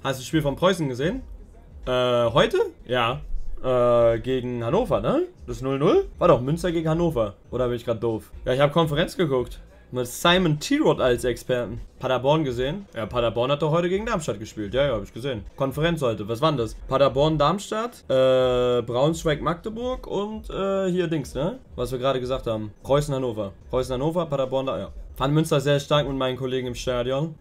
Hast du das Spiel von Preußen gesehen? Heute? Ja. Gegen Hannover, ne? Das 0-0? War doch Münster gegen Hannover. Oder bin ich gerade doof? Ja, ich habe Konferenz geguckt. Mit Simon T-Rod als Experten. Paderborn gesehen? Ja, Paderborn hat doch heute gegen Darmstadt gespielt. Ja, habe ich gesehen. Konferenz heute. Was war denn das? Paderborn, Darmstadt, Braunschweig, Magdeburg und hier Dings, ne? Was wir gerade gesagt haben. Preußen, Hannover. Preußen, Hannover, Paderborn, da, ja. Fand Münster sehr stark mit meinen Kollegen im Stadion.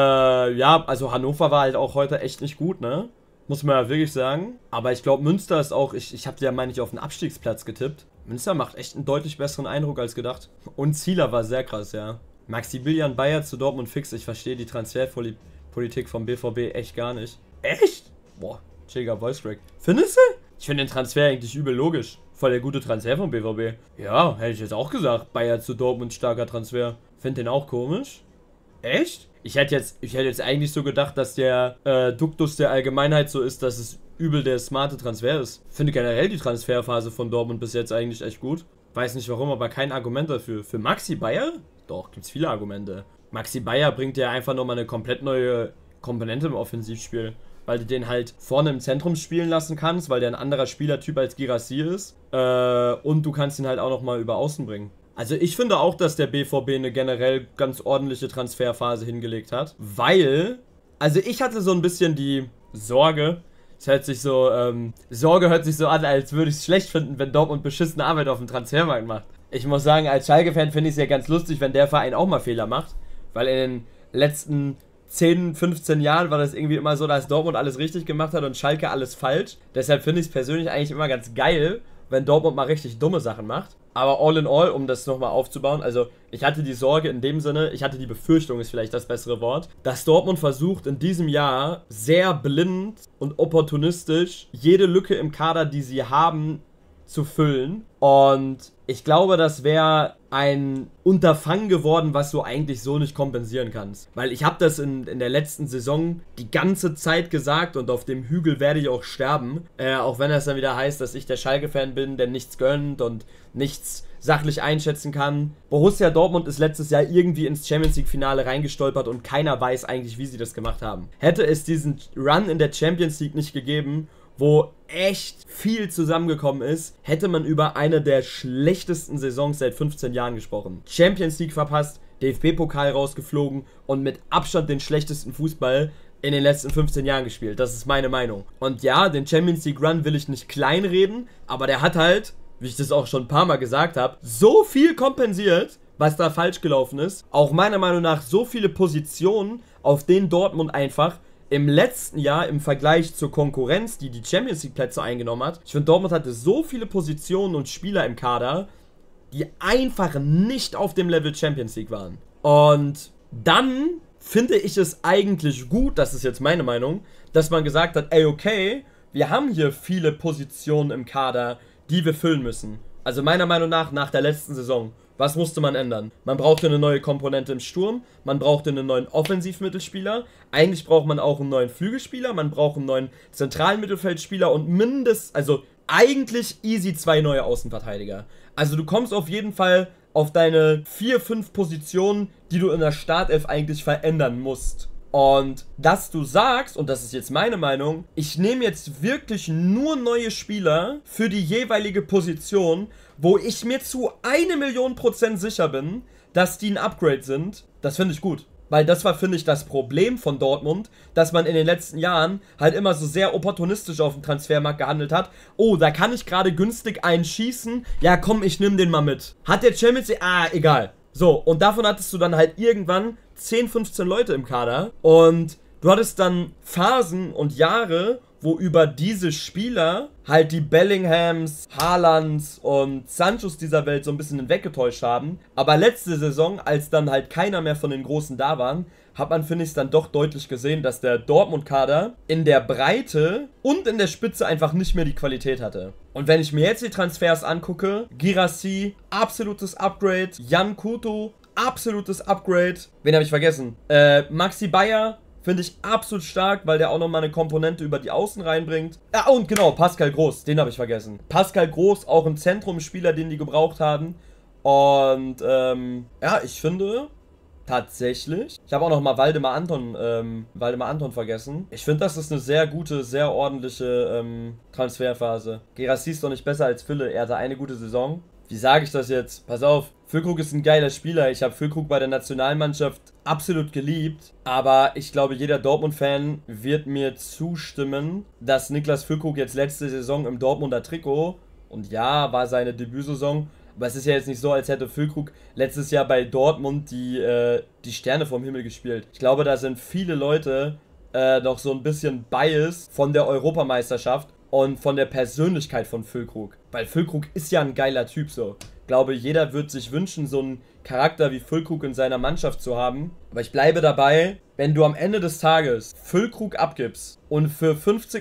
Ja, also Hannover war halt auch heute echt nicht gut, ne? Muss man ja wirklich sagen. Aber ich glaube, Münster ist auch, ich habe ja, meine ich, auf den Abstiegsplatz getippt. Münster macht echt einen deutlich besseren Eindruck als gedacht. Und Zieler war sehr krass, ja. Maximilian Bayer zu Dortmund fix. Ich verstehe die Transferpolitik vom BVB echt gar nicht. Echt? Boah, chilliger Voice Crack. Findest du? Ich finde den Transfer eigentlich übel logisch. Voll der gute Transfer vom BVB. Ja, hätte ich jetzt auch gesagt. Bayer zu Dortmund, starker Transfer. Find den auch komisch. Echt? Ich hätte jetzt eigentlich so gedacht, dass der Duktus der Allgemeinheit so ist, dass es übel der smarte Transfer ist. Finde generell die Transferphase von Dortmund bis jetzt eigentlich echt gut. Weiß nicht warum, aber kein Argument dafür. Für Maxi Bayer? Doch, gibt's viele Argumente. Maxi Bayer bringt ja einfach nochmal eine komplett neue Komponente im Offensivspiel. Weil du den halt vorne im Zentrum spielen lassen kannst, weil der ein anderer Spielertyp als Guirassy ist. Und du kannst ihn halt auch nochmal über Außen bringen. Also ich finde auch, dass der BVB eine generell ganz ordentliche Transferphase hingelegt hat. Weil, also ich hatte so ein bisschen die Sorge, es hört sich so, Sorge hört sich so an, als würde ich es schlecht finden, wenn Dortmund beschissene Arbeit auf dem Transfermarkt macht. Ich muss sagen, als Schalke-Fan finde ich es ja ganz lustig, wenn der Verein auch mal Fehler macht. Weil in den letzten 10, 15 Jahren war das irgendwie immer so, dass Dortmund alles richtig gemacht hat und Schalke alles falsch. Deshalb finde ich es persönlich eigentlich immer ganz geil, wenn Dortmund mal richtig dumme Sachen macht. Aber all in all, um das nochmal aufzubauen, also ich hatte die Sorge in dem Sinne, ich hatte die Befürchtung, ist vielleicht das bessere Wort, dass Dortmund versucht in diesem Jahr sehr blind und opportunistisch jede Lücke im Kader, die sie haben, zu füllen. Und ich glaube, das wäre ein Unterfangen geworden, was du eigentlich so nicht kompensieren kannst. Weil ich habe das in der letzten Saison die ganze Zeit gesagt und auf dem Hügel werde ich auch sterben. Auch wenn das dann wieder heißt, dass ich der Schalke-Fan bin, der nichts gönnt und nichts sachlich einschätzen kann. Borussia Dortmund ist letztes Jahr irgendwie ins Champions-League-Finale reingestolpert und keiner weiß eigentlich, wie sie das gemacht haben. Hätte es diesen Run in der Champions League nicht gegeben, wo echt viel zusammengekommen ist, hätte man über eine der schlechtesten Saisons seit 15 Jahren gesprochen. Champions League verpasst, DFB-Pokal rausgeflogen und mit Abstand den schlechtesten Fußball in den letzten 15 Jahren gespielt. Das ist meine Meinung. Und ja, den Champions League Run will ich nicht kleinreden, aber der hat halt, wie ich das auch schon ein paar Mal gesagt habe, so viel kompensiert, was da falsch gelaufen ist. Auch meiner Meinung nach so viele Positionen, auf denen Dortmund einfach im letzten Jahr im Vergleich zur Konkurrenz, die die Champions League Plätze eingenommen hat, ich finde, Dortmund hatte so viele Positionen und Spieler im Kader, die einfach nicht auf dem Level Champions League waren. Und dann finde ich es eigentlich gut, das ist jetzt meine Meinung, dass man gesagt hat, ey, okay, wir haben hier viele Positionen im Kader, die wir füllen müssen. Also meiner Meinung nach der letzten Saison. Was musste man ändern? Man brauchte eine neue Komponente im Sturm, man brauchte einen neuen Offensivmittelspieler, eigentlich braucht man auch einen neuen Flügelspieler, man braucht einen neuen zentralen Mittelfeldspieler und also eigentlich easy 2 neue Außenverteidiger. Also du kommst auf jeden Fall auf deine 4, 5 Positionen, die du in der Startelf eigentlich verändern musst. Und dass du sagst, und das ist jetzt meine Meinung, ich nehme jetzt wirklich nur neue Spieler für die jeweilige Position, wo ich mir zu 1.000.000% sicher bin, dass die ein Upgrade sind, das finde ich gut. Weil das war, finde ich, das Problem von Dortmund, dass man in den letzten Jahren halt immer so sehr opportunistisch auf dem Transfermarkt gehandelt hat. Oh, da kann ich gerade günstig einen schießen. Ja, komm, ich nehme den mal mit. Hat der Champions League... egal. So, und davon hattest du dann halt irgendwann 10, 15 Leute im Kader. Und du hattest dann Phasen und Jahre, wo über diese Spieler halt die Bellinghams, Haalands und Sanchos dieser Welt so ein bisschen hinweggetäuscht haben. Aber letzte Saison, als dann halt keiner mehr von den Großen da waren, hat man, finde ich, dann doch deutlich gesehen, dass der Dortmund-Kader in der Breite und in der Spitze einfach nicht mehr die Qualität hatte. Und wenn ich mir jetzt die Transfers angucke, Guirassy, absolutes Upgrade, Jan Kuto, absolutes Upgrade. Wen habe ich vergessen? Maxi Bayer, finde ich absolut stark, weil der auch nochmal eine Komponente über die Außen reinbringt. Ja, und genau, Pascal Groß, den habe ich vergessen. Pascal Groß, auch ein Zentrumspieler, den die gebraucht haben. Und, ja, ich finde, Tatsächlich. Ich habe auch noch mal Waldemar Anton vergessen. Ich finde, das ist eine sehr gute, sehr ordentliche Transferphase. Guirassy ist doch nicht besser als Fülle. Er hatte eine gute Saison. Wie sage ich das jetzt? Pass auf, Füllkrug ist ein geiler Spieler. Ich habe Füllkrug bei der Nationalmannschaft absolut geliebt. Aber ich glaube, jeder Dortmund-Fan wird mir zustimmen, dass Niklas Füllkrug jetzt letzte Saison im Dortmunder Trikot, und ja, war seine Debütsaison, aber es ist ja jetzt nicht so, als hätte Füllkrug letztes Jahr bei Dortmund die Sterne vom Himmel gespielt. Ich glaube, da sind viele Leute noch so ein bisschen biased von der Europameisterschaft und von der Persönlichkeit von Füllkrug. Weil Füllkrug ist ja ein geiler Typ so. Ich glaube, jeder wird sich wünschen, so einen Charakter wie Füllkrug in seiner Mannschaft zu haben. Aber ich bleibe dabei, wenn du am Ende des Tages Füllkrug abgibst und für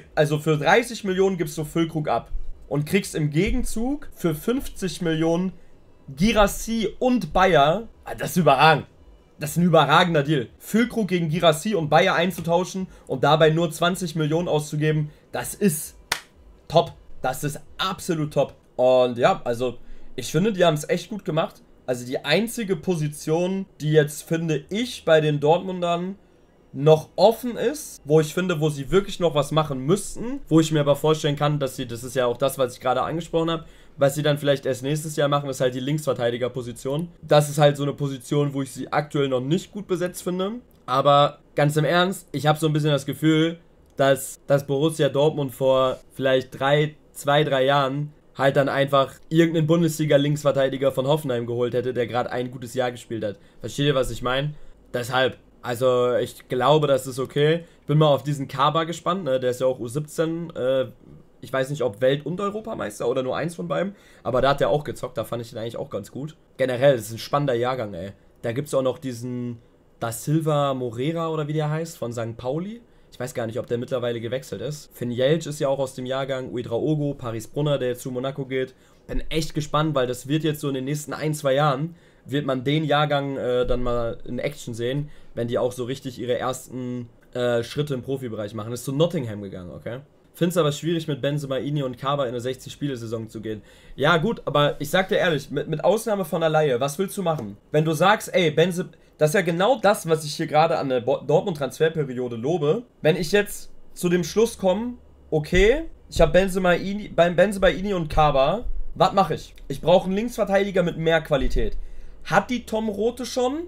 30 Millionen gibst du Füllkrug ab und kriegst im Gegenzug für 50 Millionen Guirassy und Bayer, das ist überragend. Das ist ein überragender Deal. Füllkrug gegen Guirassy und Bayer einzutauschen und dabei nur 20 Millionen auszugeben, das ist top. Das ist absolut top. Und ja, also ich finde, die haben es echt gut gemacht. Also die einzige Position, die jetzt, finde ich, bei den Dortmundern noch offen ist, wo ich finde, wo sie wirklich noch was machen müssten, wo ich mir aber vorstellen kann, dass sie, das ist ja auch das, was ich gerade angesprochen habe, was sie dann vielleicht erst nächstes Jahr machen, ist halt die Linksverteidigerposition. Das ist halt so eine Position, wo ich sie aktuell noch nicht gut besetzt finde. Aber ganz im Ernst, ich habe so ein bisschen das Gefühl, dass Borussia Dortmund vor vielleicht 2-3 Jahren halt dann einfach irgendeinen Bundesliga-Linksverteidiger von Hoffenheim geholt hätte, der gerade ein gutes Jahr gespielt hat. Versteht ihr, was ich meine? Deshalb, also ich glaube, das ist okay. Ich bin mal auf diesen Kaba gespannt, ne? Der ist ja auch U17, ich weiß nicht, ob Welt- und Europameister oder nur eins von beiden, aber da hat er auch gezockt, da fand ich den eigentlich auch ganz gut. Generell, das ist ein spannender Jahrgang, ey. Da gibt es auch noch diesen Da Silva Moreira oder wie der heißt, von St. Pauli. Ich weiß gar nicht, ob der mittlerweile gewechselt ist. Finn Jeltsch ist ja auch aus dem Jahrgang, Ouedraogo, Paris Brunner, der jetzt zu Monaco geht. Bin echt gespannt, weil das wird jetzt so in den nächsten 1-2 Jahren, wird man den Jahrgang dann mal in Action sehen, wenn die auch so richtig ihre ersten Schritte im Profibereich machen. Ist zu Nottingham gegangen, okay? Find's aber schwierig, mit Benzemaini und Kaba in eine 60-Spiele-Saison zu gehen. Ja gut, aber ich sag dir ehrlich, mit Ausnahme von der Leihe, was willst du machen? Wenn du sagst, ey, das ist ja genau das, was ich hier gerade an der Dortmund-Transferperiode lobe. Wenn ich jetzt zu dem Schluss komme, okay, ich habe Benzemaini und Kaba, was mache ich? Ich brauche einen Linksverteidiger mit mehr Qualität. Hat die Tom Rothe schon?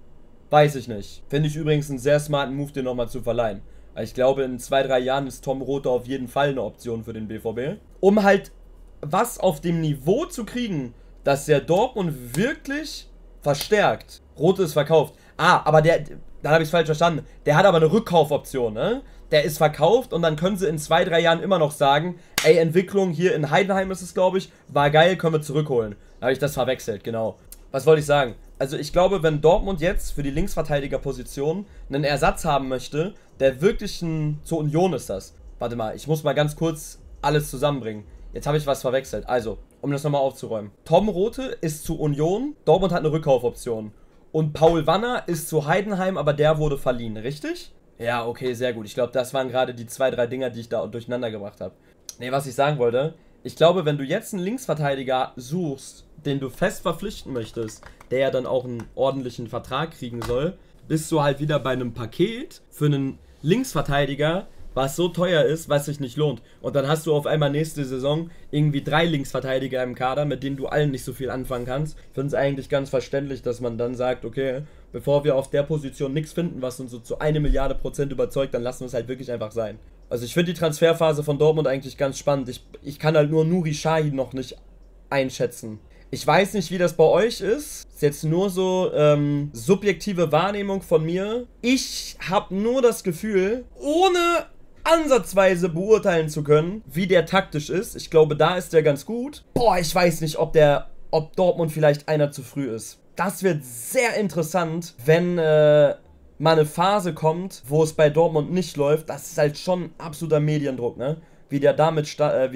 Weiß ich nicht. Finde ich übrigens einen sehr smarten Move, den nochmal zu verleihen. Ich glaube, in 2-3 Jahren ist Tom Rothe auf jeden Fall eine Option für den BVB. Um halt was auf dem Niveau zu kriegen, dass der Dortmund wirklich verstärkt. Rothe ist verkauft. Aber dann habe ich es falsch verstanden. Der hat aber eine Rückkaufoption, ne? Der ist verkauft und dann können sie in 2-3 Jahren immer noch sagen, ey, Entwicklung hier in Heidenheim ist es, glaube ich, war geil, können wir zurückholen. Da habe ich das verwechselt, genau. Was wollte ich sagen? Also ich glaube, wenn Dortmund jetzt für die Linksverteidigerposition einen Ersatz haben möchte, der wirklich zur Union ist das. Warte mal, ich muss mal ganz kurz alles zusammenbringen. Jetzt habe ich was verwechselt. Also, um das nochmal aufzuräumen. Tom Rothe ist zu Union, Dortmund hat eine Rückkaufoption. Und Paul Wanner ist zu Heidenheim, aber der wurde verliehen, richtig? Ja, okay, sehr gut. Ich glaube, das waren gerade die 2-3 Dinger, die ich da durcheinander gebracht habe. Ne, was ich sagen wollte, ich glaube, wenn du jetzt einen Linksverteidiger suchst, den du fest verpflichten möchtest, der ja dann auch einen ordentlichen Vertrag kriegen soll, bist du halt wieder bei einem Paket für einen Linksverteidiger, was so teuer ist, was sich nicht lohnt. Und dann hast du auf einmal nächste Saison irgendwie 3 Linksverteidiger im Kader, mit denen du allen nicht so viel anfangen kannst. Ich finde es eigentlich ganz verständlich, dass man dann sagt, okay, bevor wir auf der Position nichts finden, was uns so zu 1 Milliarde % überzeugt, dann lassen wir es halt wirklich einfach sein. Also ich finde die Transferphase von Dortmund eigentlich ganz spannend. Ich kann halt nur Nuri Sahin noch nicht einschätzen. Ich weiß nicht, wie das bei euch ist. Ist jetzt nur so subjektive Wahrnehmung von mir. Ich habe nur das Gefühl, ohne ansatzweise beurteilen zu können, wie der taktisch ist. Ich glaube, da ist der ganz gut. Boah, ich weiß nicht, ob Dortmund vielleicht einer zu früh ist. Das wird sehr interessant, wenn mal eine Phase kommt, wo es bei Dortmund nicht läuft. Das ist halt schon absoluter Mediendruck, ne? Wie der damit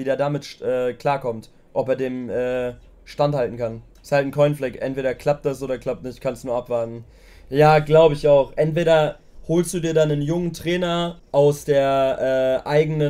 klarkommt. Ob er dem standhalten kann. Ist halt ein Coinflick. Entweder klappt das oder klappt nicht. Kannst nur abwarten. Ja, glaube ich auch. Entweder holst du dir dann einen jungen Trainer aus der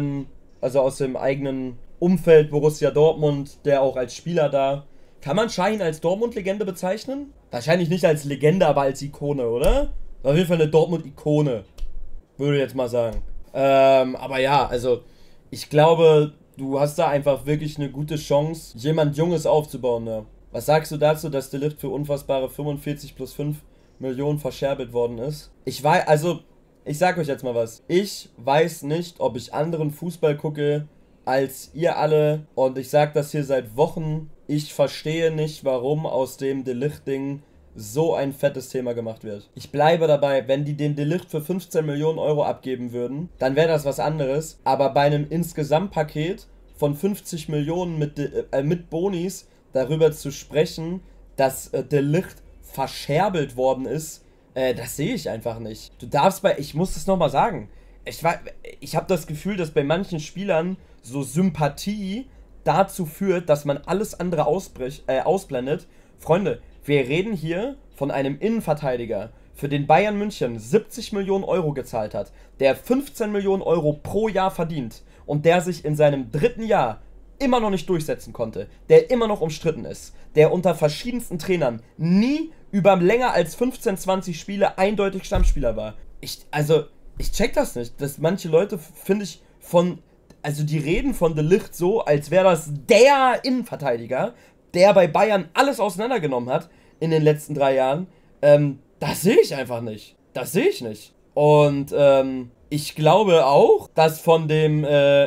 aus dem eigenen Umfeld Borussia Dortmund, der auch als Spieler da. Kann man Sahin als Dortmund-Legende bezeichnen? Wahrscheinlich nicht als Legende, aber als Ikone, oder? Auf jeden Fall eine Dortmund-Ikone. Würde ich jetzt mal sagen. Aber ja, also ich glaube, du hast da einfach wirklich eine gute Chance, jemand Junges aufzubauen, ne? Was sagst du dazu, dass De Ligt für unfassbare 45 plus 5 Millionen verscherbelt worden ist? Ich sag euch jetzt mal was. Ich weiß nicht, ob ich anderen Fußball gucke als ihr alle. Und ich sag das hier seit Wochen. Ich verstehe nicht, warum aus dem De Ligt-Ding so ein fettes Thema gemacht wird. Ich bleibe dabei, wenn die den De Ligt für 15 Millionen Euro abgeben würden, dann wäre das was anderes. Aber bei einem Insgesamtpaket von 50 Millionen mit Bonis darüber zu sprechen, dass De Ligt verscherbelt worden ist, das sehe ich einfach nicht. Ich muss es nochmal sagen, ich habe das Gefühl, dass bei manchen Spielern so Sympathie dazu führt, dass man alles andere ausblendet. Freunde, wir reden hier von einem Innenverteidiger, für den Bayern München 70 Millionen Euro gezahlt hat, der 15 Millionen Euro pro Jahr verdient und der sich in seinem 3. Jahr immer noch nicht durchsetzen konnte, der immer noch umstritten ist, der unter verschiedensten Trainern nie über länger als 15, 20 Spiele eindeutig Stammspieler war. Ich check das nicht, dass manche Leute, finde ich, die reden von De Ligt so, als wäre das der Innenverteidiger, der bei Bayern alles auseinandergenommen hat in den letzten 3 Jahren. Das sehe ich einfach nicht. Das sehe ich nicht. Und ich glaube auch, dass von dem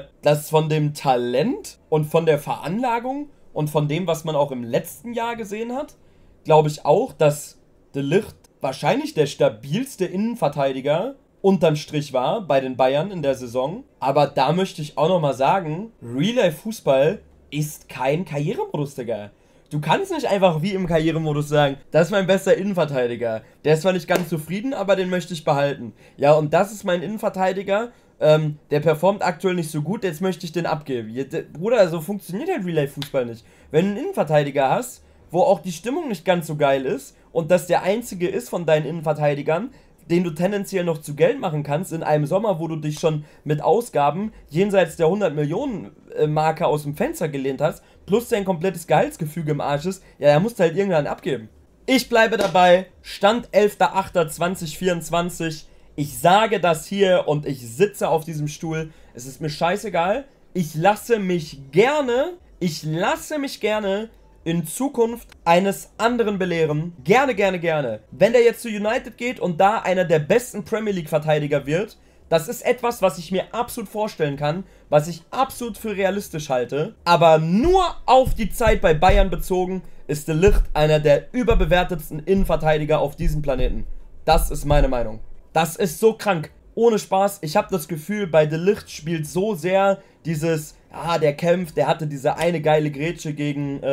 Talent und von der Veranlagung und von dem, was man auch im letzten Jahr gesehen hat, glaube ich auch, dass De Ligt wahrscheinlich der stabilste Innenverteidiger unterm Strich war bei den Bayern in der Saison. Aber da möchte ich auch nochmal sagen, Real-Life-Fußball ist kein Karrieremodus, Digga. Du kannst nicht einfach wie im Karrieremodus sagen, das ist mein bester Innenverteidiger. Der ist zwar nicht ganz zufrieden, aber den möchte ich behalten. Ja, und das ist mein Innenverteidiger, der performt aktuell nicht so gut, jetzt möchte ich den abgeben. Bruder, so funktioniert halt Real-Life-Fußball nicht. Wenn du einen Innenverteidiger hast, wo auch die Stimmung nicht ganz so geil ist und das der einzige ist von deinen Innenverteidigern, den du tendenziell noch zu Geld machen kannst, in einem Sommer, wo du dich schon mit Ausgaben jenseits der 100 Millionen Marke aus dem Fenster gelehnt hast, plus dein komplettes Gehaltsgefüge im Arsch ist, ja, da musst du halt irgendwann abgeben. Ich bleibe dabei, Stand 11.08.2024, ich sage das hier und ich sitze auf diesem Stuhl, es ist mir scheißegal, ich lasse mich gerne in Zukunft eines anderen belehren. Gerne, gerne, gerne. Wenn der jetzt zu United geht und da einer der besten Premier League Verteidiger wird, das ist etwas, was ich mir absolut vorstellen kann, was ich absolut für realistisch halte. Aber nur auf die Zeit bei Bayern bezogen ist De Ligt einer der überbewertetsten Innenverteidiger auf diesem Planeten. Das ist meine Meinung. Das ist so krank. Ohne Spaß, ich habe das Gefühl, bei De Ligt spielt so sehr dieses, der kämpft, der hatte diese eine geile Grätsche gegen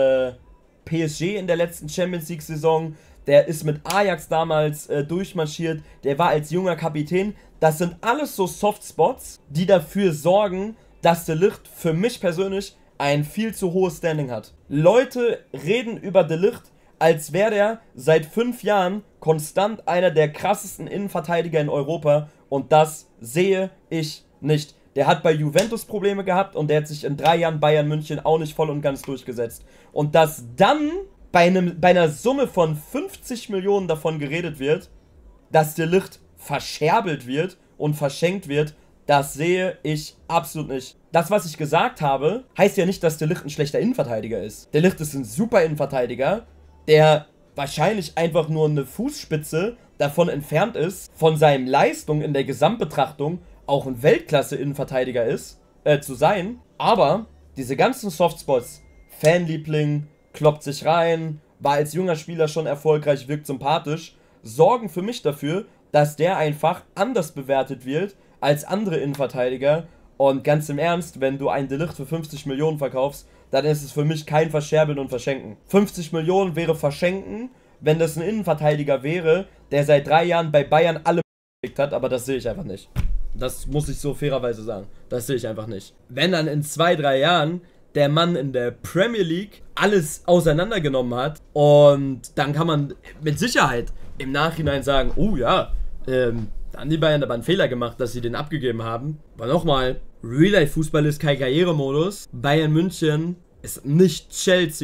PSG in der letzten Champions League Saison, der ist mit Ajax damals durchmarschiert, der war als junger Kapitän. Das sind alles so Softspots, die dafür sorgen, dass De Ligt für mich persönlich ein viel zu hohes Standing hat. Leute reden über De Ligt, als wäre der seit 5 Jahren konstant einer der krassesten Innenverteidiger in Europa und das sehe ich nicht. Der hat bei Juventus Probleme gehabt und der hat sich in 3 Jahren Bayern München auch nicht voll und ganz durchgesetzt. Und dass dann bei einer Summe von 50 Millionen davon geredet wird, dass De Ligt verscherbelt wird und verschenkt wird, das sehe ich absolut nicht. Das, was ich gesagt habe, heißt ja nicht, dass De Ligt ein schlechter Innenverteidiger ist. De Ligt ist ein super Innenverteidiger, der wahrscheinlich einfach nur eine Fußspitze davon entfernt ist, von seinen Leistungen in der Gesamtbetrachtung auch ein Weltklasse-Innenverteidiger zu sein. Aber diese ganzen Softspots, Fanliebling, kloppt sich rein, war als junger Spieler schon erfolgreich, wirkt sympathisch, sorgen für mich dafür, dass der einfach anders bewertet wird als andere Innenverteidiger. Und ganz im Ernst, wenn du einen De Ligt für 50 Millionen verkaufst, dann ist es für mich kein Verscherbeln und Verschenken. 50 Millionen wäre Verschenken, wenn das ein Innenverteidiger wäre, der seit 3 Jahren bei Bayern alle gekriegt hat, aber das sehe ich einfach nicht. Das muss ich so fairerweise sagen. Das sehe ich einfach nicht. Wenn dann in 2, 3 Jahren der Mann in der Premier League alles auseinandergenommen hat und dann kann man mit Sicherheit im Nachhinein sagen, oh ja, da haben die Bayern aber einen Fehler gemacht, dass sie den abgegeben haben. Aber nochmal, Real-Life-Fußball ist kein Karrieremodus. Bayern München ist nicht Chelsea.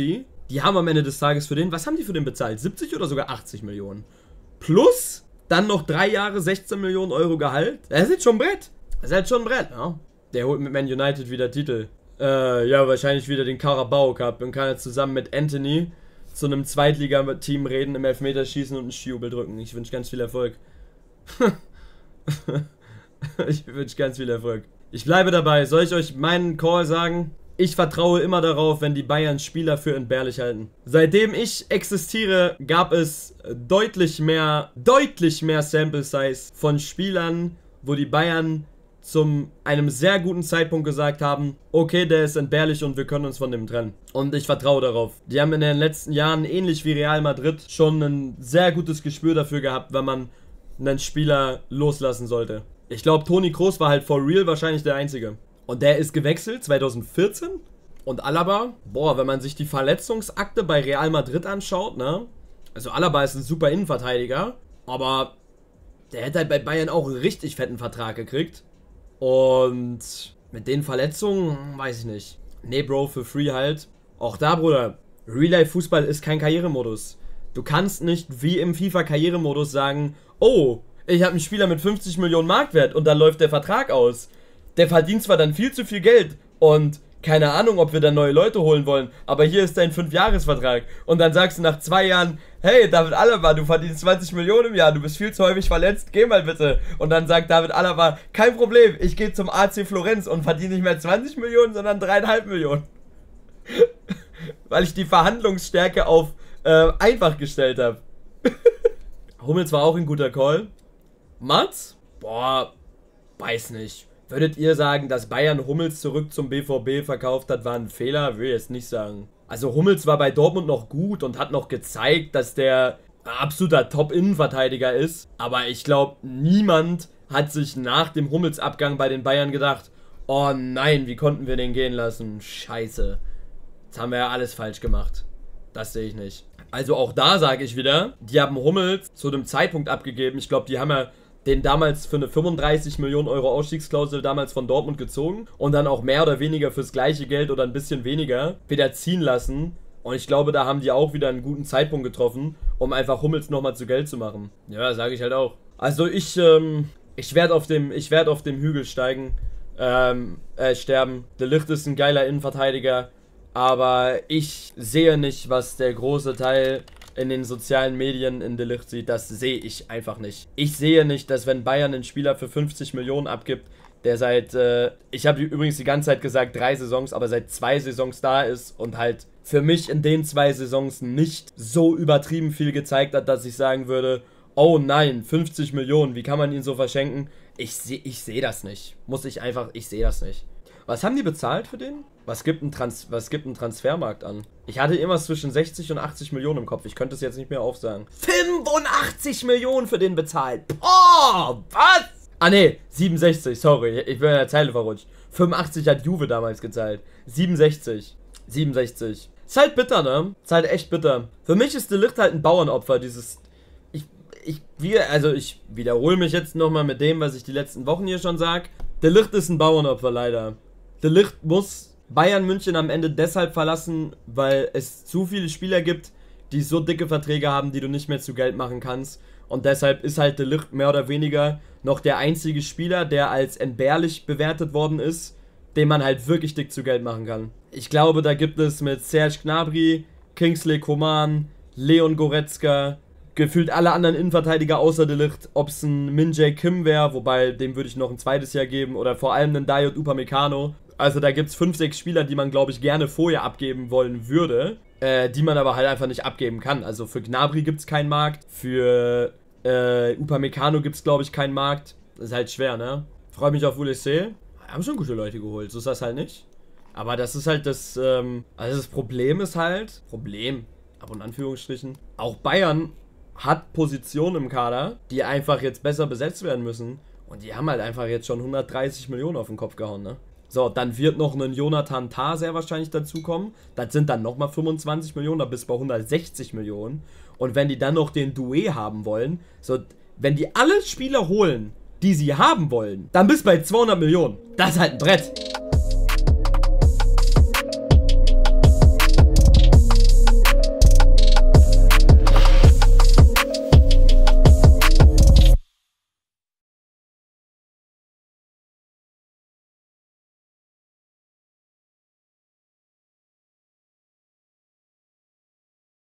Die haben am Ende des Tages für den, was haben die für den bezahlt? 70 oder sogar 80 Millionen. Plus dann noch 3 Jahre 16 Millionen Euro Gehalt. Das ist jetzt schon ein Brett. Das ist jetzt schon ein Brett, ja. Der holt mit Man United wieder Titel. Ja, wahrscheinlich wieder den Carabao Cup und kann jetzt zusammen mit Anthony zu einem Zweitligateam reden, im Elfmeterschießen und einen Skijubel drücken. Ich wünsche ganz viel Erfolg. Ich wünsche ganz viel Erfolg. Ich bleibe dabei. Soll ich euch meinen Call sagen? Ich vertraue immer darauf, wenn die Bayern Spieler für entbehrlich halten. Seitdem ich existiere, gab es deutlich mehr Sample Size von Spielern, wo die Bayern zu einem sehr guten Zeitpunkt gesagt haben, okay, der ist entbehrlich und wir können uns von dem trennen. Und ich vertraue darauf. Die haben in den letzten Jahren, ähnlich wie Real Madrid, schon ein sehr gutes Gespür dafür gehabt, wenn man einen Spieler loslassen sollte. Ich glaube, Toni Kroos war halt for real wahrscheinlich der Einzige. Und der ist gewechselt 2014. Und Alaba, boah, wenn man sich die Verletzungsakte bei Real Madrid anschaut, ne? Also Alaba ist ein super Innenverteidiger, aber der hätte halt bei Bayern auch einen richtig fetten Vertrag gekriegt. Und mit den Verletzungen, weiß ich nicht. Nee, Bro, für free halt. Auch da, Bruder, Real-Life-Fußball ist kein Karrieremodus. Du kannst nicht wie im FIFA-Karrieremodus sagen, oh, ich habe einen Spieler mit 50 Millionen Marktwert und dann läuft der Vertrag aus. Der verdient zwar dann viel zu viel Geld und keine Ahnung, ob wir dann neue Leute holen wollen, aber hier ist dein 5-Jahres-Vertrag. Und dann sagst du nach 2 Jahren, hey, David Alaba, du verdienst 20 Millionen im Jahr, du bist viel zu häufig verletzt, geh mal bitte. Und dann sagt David Alaba, kein Problem, ich gehe zum AC Florenz und verdiene nicht mehr 20 Millionen, sondern 3,5 Millionen. Weil ich die Verhandlungsstärke auf einfach gestellt habe. Hummels war auch ein guter Call. Mats? Boah, weiß nicht. Würdet ihr sagen, dass Bayern Hummels zurück zum BVB verkauft hat, war ein Fehler? Will ich jetzt nicht sagen. Also Hummels war bei Dortmund noch gut und hat noch gezeigt, dass der ein absoluter Top-Innenverteidiger ist. Aber ich glaube, niemand hat sich nach dem Hummels-Abgang bei den Bayern gedacht, oh nein, wie konnten wir den gehen lassen? Scheiße. Jetzt haben wir ja alles falsch gemacht. Das sehe ich nicht. Also auch da sage ich wieder, die haben Hummels zu einem Zeitpunkt abgegeben. Ich glaube, die haben ja den damals für eine 35 Millionen Euro Ausstiegsklausel damals von Dortmund gezogen und dann auch mehr oder weniger fürs gleiche Geld oder ein bisschen weniger wieder ziehen lassen. Und ich glaube, da haben die auch wieder einen guten Zeitpunkt getroffen, um einfach Hummels nochmal zu Geld zu machen. Ja, sage ich halt auch. Also ich werde auf dem Hügel steigen, sterben. De Ligt ist ein geiler Innenverteidiger, aber ich sehe nicht, was der große Teil in den sozialen Medien in De Ligt sieht. Das sehe ich einfach nicht. Ich sehe nicht, dass wenn Bayern einen Spieler für 50 Millionen abgibt, der seit, ich habe übrigens die ganze Zeit gesagt 3 Saisons, aber seit 2 Saisons da ist und halt für mich in den 2 Saisons nicht so übertrieben viel gezeigt hat, dass ich sagen würde, oh nein, 50 Millionen, wie kann man ihn so verschenken? Ich sehe das nicht. Ich sehe das nicht. Was haben die bezahlt für den? Was gibt ein Transfermarkt an? Ich hatte immer zwischen 60 und 80 Millionen im Kopf. Ich könnte es jetzt nicht mehr aufsagen. 85 Millionen für den bezahlt. Boah, was? Ah ne, 67, sorry. Ich bin in der Zeile verrutscht. 85 hat Juve damals gezahlt. 67. Ist halt bitter, ne? Ist halt echt bitter. Für mich ist De Ligt halt ein Bauernopfer, dieses... Ich wiederhole mich jetzt nochmal mit dem, was ich die letzten Wochen hier schon sage. De Ligt ist ein Bauernopfer, leider. De Ligt muss Bayern München am Ende deshalb verlassen, weil es zu viele Spieler gibt, die so dicke Verträge haben, die du nicht mehr zu Geld machen kannst. Und deshalb ist halt De Ligt mehr oder weniger noch der einzige Spieler, der als entbehrlich bewertet worden ist, den man halt wirklich dick zu Geld machen kann. Ich glaube, da gibt es mit Serge Gnabry, Kingsley Coman, Leon Goretzka, gefühlt alle anderen Innenverteidiger außer De Ligt, ob es ein Min-Jae Kim wäre, wobei dem würde ich noch ein zweites Jahr geben, oder vor allem einen Dayot Upamecano. Also da gibt es 5, 6 Spieler, die man, glaube ich, gerne vorher abgeben wollen würde, die man aber halt einfach nicht abgeben kann. Also für Gnabry gibt es keinen Markt, für Upamecano gibt es, glaube ich, keinen Markt. Das ist halt schwer, ne? Freue mich auf ULC. Haben schon gute Leute geholt, so ist das halt nicht. Aber das ist halt das, also das Problem ist halt, aber in Anführungsstrichen, auch Bayern hat Positionen im Kader, die einfach jetzt besser besetzt werden müssen. Und die haben halt einfach jetzt schon 130 Millionen auf den Kopf gehauen, ne? So, dann wird noch ein Jonathan Tah sehr wahrscheinlich dazukommen. Das sind dann nochmal 25 Millionen, da bist du bei 160 Millionen. Und wenn die dann noch den Doué haben wollen, so, wenn die alle Spieler holen, die sie haben wollen, dann bist du bei 200 Millionen. Das ist halt ein Brett.